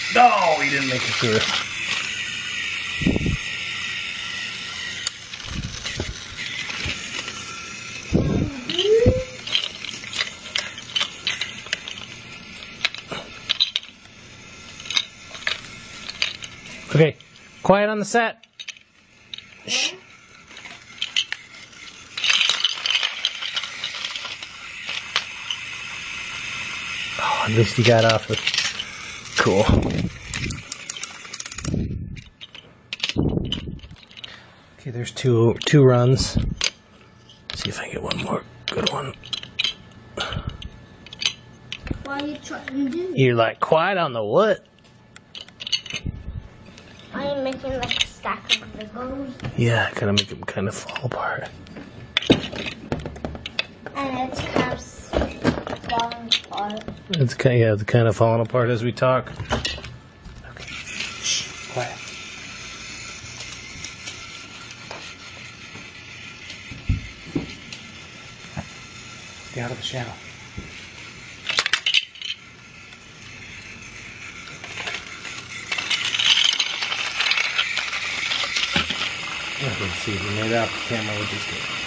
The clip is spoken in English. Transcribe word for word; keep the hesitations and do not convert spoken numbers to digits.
No, he didn't make it through. Okay, quiet on the set. Shh. Oh, at least you got off it. Cool. Okay, there's two two runs. Let's see if I can get one more good one. What are you trying to do? You're like quiet on the what? I'm making like a stack of Legos. Yeah, kind of make them kind of fall apart. And it's kind of falling apart. It's kind of, yeah, it's kind of falling apart as we talk. Okay, shh, quiet. Stay out of the shadow. Let's see if we made it out the camera, which is good.